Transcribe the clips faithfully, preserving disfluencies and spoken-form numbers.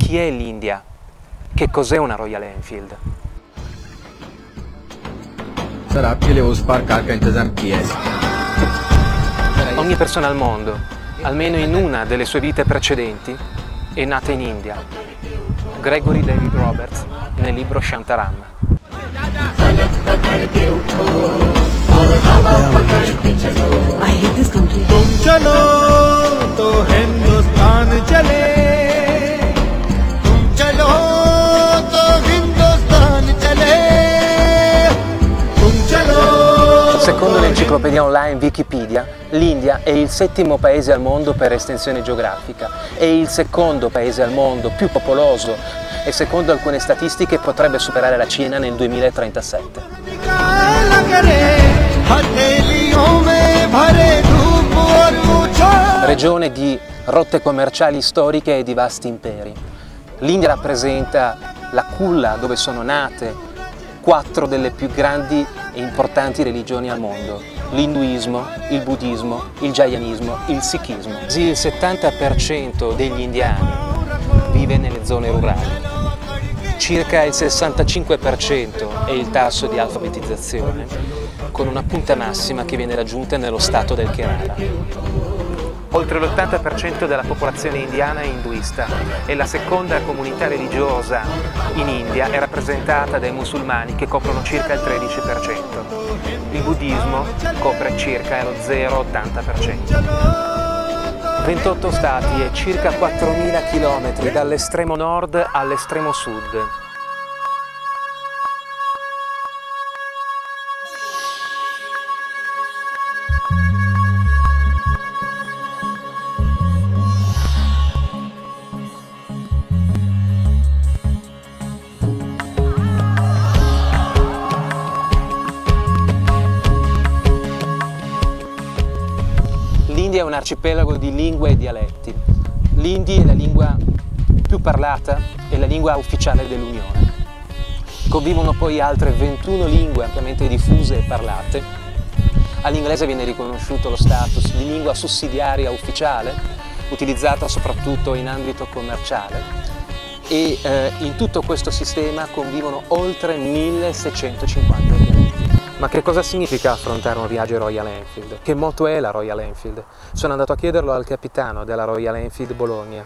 Chi è l'India? Che cos'è una Royal Enfield? Sir आपके लिए उस पार कार का इंतजाम किया है। Ogni persona al mondo, almeno in una delle sue vite precedenti, è nata in India. Gregory David Roberts nel libro Shantaram. I hate this country. Secondo l'enciclopedia online Wikipedia, l'India è il settimo paese al mondo per estensione geografica, è il secondo paese al mondo più popoloso e secondo alcune statistiche potrebbe superare la Cina nel duemilatrentasette. Regione di rotte commerciali storiche e di vasti imperi. L'India rappresenta la culla dove sono nate quattro delle più grandi e importanti religioni al mondo: l'induismo, il buddismo, il jainismo, il sikhismo. Il settanta per cento degli indiani vive nelle zone rurali. Circa il sessantacinque per cento è il tasso di alfabetizzazione, con una punta massima che viene raggiunta nello stato del Kerala. Oltre l'ottanta per cento della popolazione indiana è induista e la seconda comunità religiosa in India è rappresentata dai musulmani che coprono circa il tredici per cento. Il buddismo copre circa lo zero virgola ottanta per cento. ventotto stati e circa quattromila chilometri dall'estremo nord all'estremo sud. L'India è un arcipelago di lingue e dialetti. L'hindi è la lingua più parlata e la lingua ufficiale dell'Unione. Convivono poi altre ventuno lingue ampiamente diffuse e parlate. All'inglese viene riconosciuto lo status di lingua sussidiaria ufficiale, utilizzata soprattutto in ambito commerciale. E eh, in tutto questo sistema convivono oltre milleseicentocinquanta dialetti. Ma che cosa significa affrontare un viaggio Royal Enfield? Che moto è la Royal Enfield? Sono andato a chiederlo al capitano della Royal Enfield Bologna.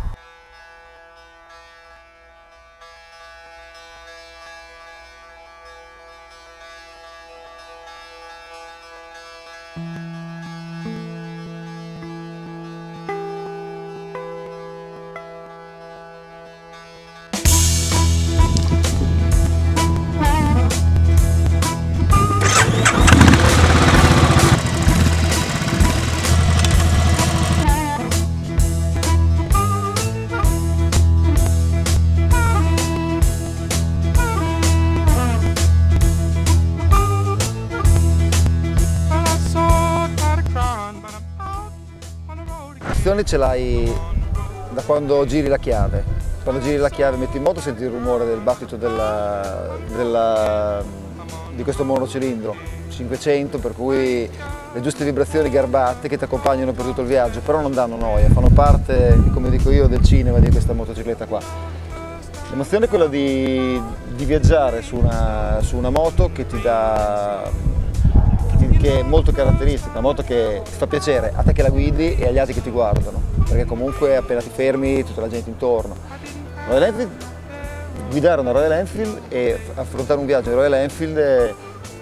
Ce l'hai da quando giri la chiave. Quando giri la chiave, metti in moto, senti il rumore del battito della, della, di questo monocilindro cinquecento, per cui le giuste vibrazioni garbate che ti accompagnano per tutto il viaggio, però non danno noia, fanno parte, come dico io, del cinema di questa motocicletta qua. L'emozione è quella di, di viaggiare su una, su una moto che ti dà, che è molto caratteristica, una moto che ti fa piacere a te che la guidi e agli altri che ti guardano, perché comunque appena ti fermi tutta la gente intorno. Royal Enfield, guidare una Royal Enfield e affrontare un viaggio in Royal Enfield, eh,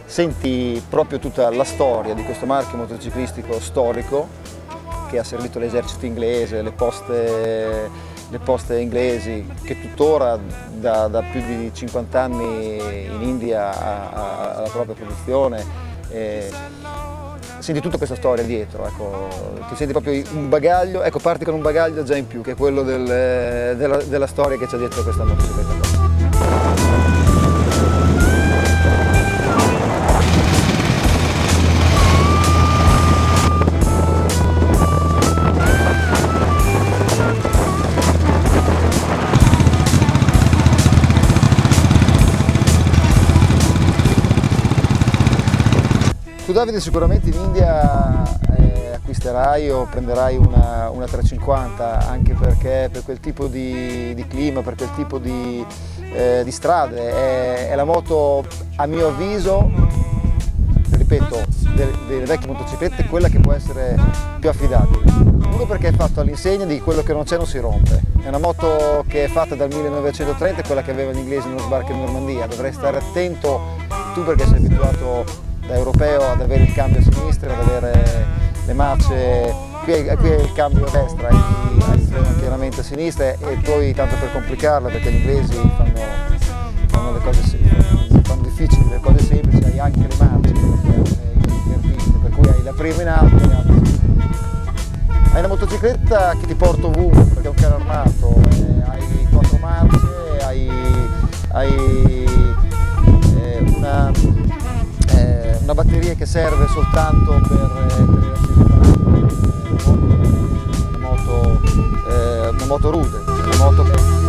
senti proprio tutta la storia di questo marchio motociclistico storico che ha servito l'esercito inglese, le poste, le poste inglesi, che tuttora da, da più di cinquanta anni in India ha, ha, ha la propria produzione. E senti tutta questa storia dietro, ecco, ti senti proprio un bagaglio, ecco, parti con un bagaglio già in più, che è quello del, della, della storia che c'è dietro questa motocicletta qua. Tu, Davide, sicuramente in India eh, acquisterai eviterai o prenderai una, una trecentocinquanta, anche perché per quel tipo di, di clima, per quel tipo di, eh, di strade è, è la moto, a mio avviso, ripeto, delle, delle vecchie motociclette, quella che può essere più affidabile. Uno perché è fatto all'insegna di quello che non c'è non si rompe. È una moto che è fatta dal millenovecentotrenta, quella che aveva gli inglesi nello sbarco in Normandia. Dovrai stare attento tu, perché sei abituato da europeo ad avere il cambio a sinistra, ad avere le marce, qui è, qui è il cambio a destra, hai, hai il freno chiaramente a sinistra, e poi, tanto per complicarla, perché gli inglesi fanno, fanno le cose semplici, fanno difficili le cose semplici, hai anche le marce invertite, per cui hai la prima in alto e le altre. Hai una motocicletta che ti porta ovunque, perché è un carro armato, eh, hai quattro marce, hai, hai eh, una, eh, una batteria che serve soltanto per, eh, per l'accesso, una moto, eh, una moto rude, una moto che